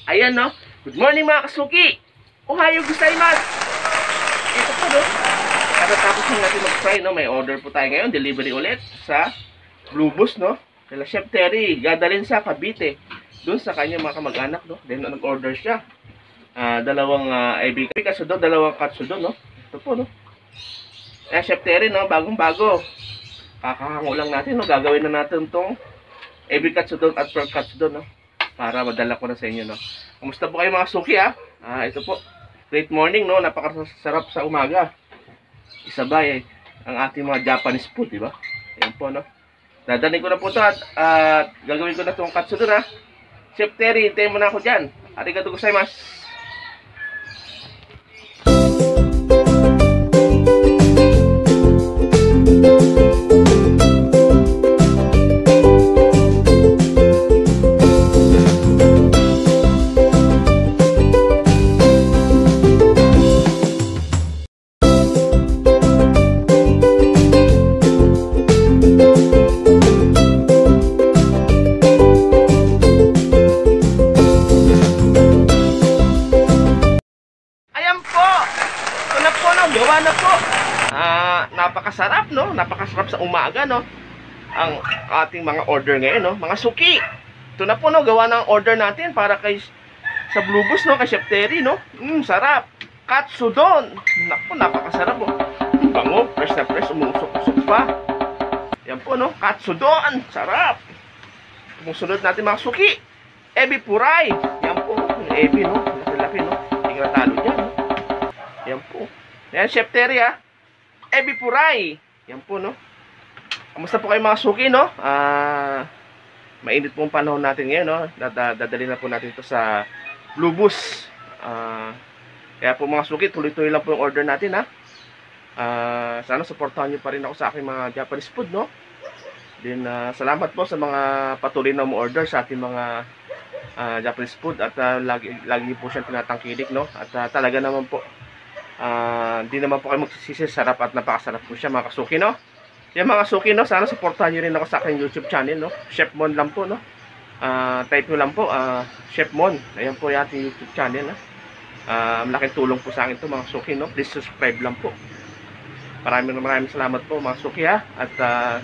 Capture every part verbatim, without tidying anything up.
Ayan, no? Good morning, mga kasuki! Ohayo gozaimasu! Ito po, no? Katatapos lang natin mag-fry, no? May order po tayo ngayon. Delivery ulit sa Blue Bus, no? Kala Chef Terry. Gadalhin sa Cavite. Doon sa kanya mga kamag-anak, no? Then, nag-order siya. Uh, dalawang uh, I B katsudon, dalawang katsudon, no? Ito po, no? Eh, Chef Terry, no? Bagong-bago. Kakahango lang natin, no? Gagawin na natin itong I B katsudon at pork katsudon, no? Para madala ko na sa inyo, no? Kumusta po kayo mga suki, ha? Ah, ito po. Great morning, no? Napakasarap sa umaga. Isabay, eh, ang ating mga Japanese food, di ba? Ayan po, no? Dadaling ko na po ito at uh, gagawin ko na itong katsudon, ha? Chef Terry, hintayin mo na ako dyan. Arigatou gozaimasu. Gawa na po. Ah, napakasarap, no? Napakasarap sa umaga, no? Ang ating mga order ngayon, no? Mga suki. Ito na po, no? Gawa ng order natin para kay sa Blue Bus, no? Kay Chef Terry, no? Mm, sarap. Katsudon. Naku, napakasarap, oh. Bango, fresh na fresh, umusok-usok pa. Yan po, no? Katsudon. Sarap. Tumusunod natin mga suki. Ebi puray. Yan po, yung ebi, no? Laki-laki, no? Hindi nga talo dyan, no? Yan po. Yan, Chef Terry, ha? Ebi puray. Yan po, no? Kamusta po kayo mga suki, no? Ah, mainit po ang panahon natin ngayon, no? Dadali na po natin ito sa Blue Bus. Ah, kaya po mga suki, tuloy-tuloy lang po yung order natin, ha? Ah, sana supportahan nyo pa rin ako sa aking mga Japanese food, no? Then, uh, salamat po sa mga patuloy na mo-order sa ating mga uh, Japanese food. At uh, lagi, lagi po siyang tinatangkilik, no? At uh, talaga naman po, hindi uh, naman po kayo magsisisi, sarap at napakasarap po siya mga kasuki, no? Yan mga kasuki, no? Sana supportahan nyo rin ako sa aking YouTube channel, no? Chef Mon lang po, no? Uh, type nyo lang po, uh, Chef Mon. Ayan po yung ating YouTube channel, no? Uh, malaking tulong po sa akin to mga kasuki, no? Please subscribe lang po. Maraming maraming salamat po mga kasuki, ha? At uh,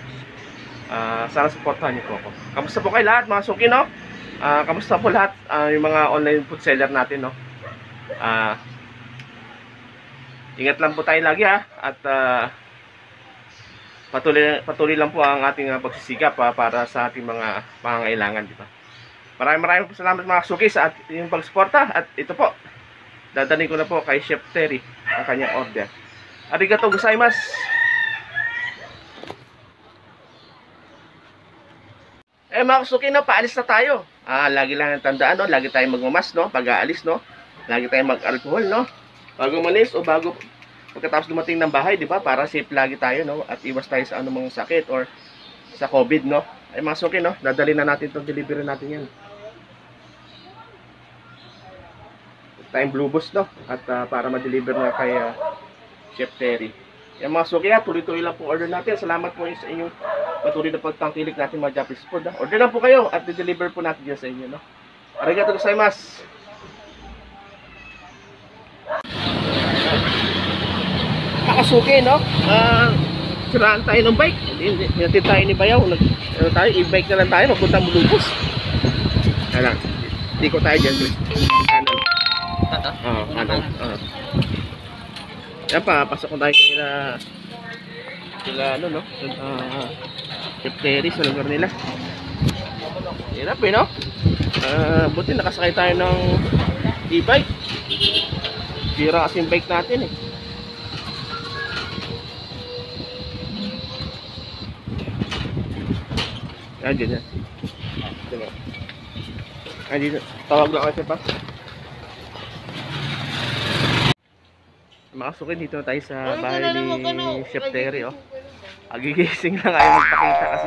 uh, sana supportahan nyo po ako. Kamusta po kayo lahat mga kasuki, no? Uh, kamusta po lahat uh, yung mga online food seller natin, no? Ah... Uh, Ingat lang po tayo lagi, ha. At uh, patuloy, patuloy lang po ang ating uh, pagsisikap uh, para sa ating mga pangangailangan, di ba? Maraming maraming po salamat mga suki sa ating pagsuporta. At ito po, dadalhin ko na po kay Chef Terry ang kanyang order. Arigatou gozaimasu. Eh mga suki, no, paalis na tayo. Ah, lagi lang ang tandaan, no? Lagi tayong magmamas, no? Pag-aalis, no? Lagi tayong mag-alcohol, no? Bago malis o bago pagkatapos dumating ng bahay, di ba? Para safe lagi tayo, no? At iwas tayo sa anumang sakit or sa COVID, no? Ay mga suki, no? Dadali na natin itong delivery natin yan. Tayong Blue Bus, no? At uh, para ma-deliver na kay uh, Chef Terry. Yan mga suki, ha? Tuloy-tuloy lang po order natin. Salamat po sa inyong patuloy na pagtangkilik natin mga Japanese food, ha? Order lang po kayo at i-deliver po natin dyan sa inyo, no? Arigatou gozaimasu. Kakasuki, no? Ah, uh, siraan tayo ng bike. Hindi, hindi tayo ni Bayaw. Nag, ano tayo, e-bike na lang tayo. Magpunta Blue Bus. Ayan. Hindi ko tayo dyan. Kanan. Oo, kanan. Oo. Yan pa, pasok ko tayo kila kila, ano, no? Ah, Chef Terry sa lugar nila. Hirap, eh, no? Ah, buti nakasakay tayo ng e-bike. Sira kasi yung bike natin, eh. Ayan, dyan yan. Ayan, dito. Tawag na kasi pa. Mga suki, dito na tayo sa bahay ni Chef Terry, oh. Agigising lang ayaw magpakita kasi.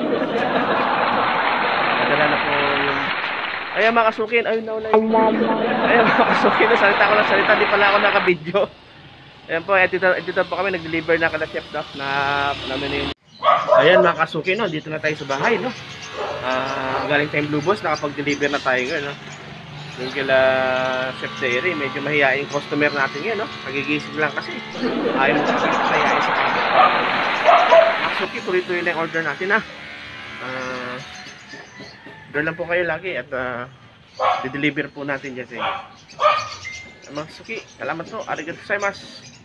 Madala na po yung... Ayan mga kasukin, ayun na ulit. Ayan mga kasukin, salita ko lang salita, di pala ako naka-video. Ayan po, dito, dito po kami, nag-deliver na kada chef, no? Na, namin yun. Ayan mga kasuki, no? Dito na tayo sa bahay, no? Uh, galing tayong Blue Bus, nakapag-deliver na tayo ngayon, no? Yung kila Chef Jerry, medyo mahihain customer natin yan, no? Nagigising lang kasi. Ayaw mo kasi mahihain sa kanya. Suki, tuloy-tuloy na yung order natin, ha? Ah, order lang po kayo lagi at uh, di-deliver po natin dyan sa inyo. Mga Suki, salamat po. Arigato gozaimasu.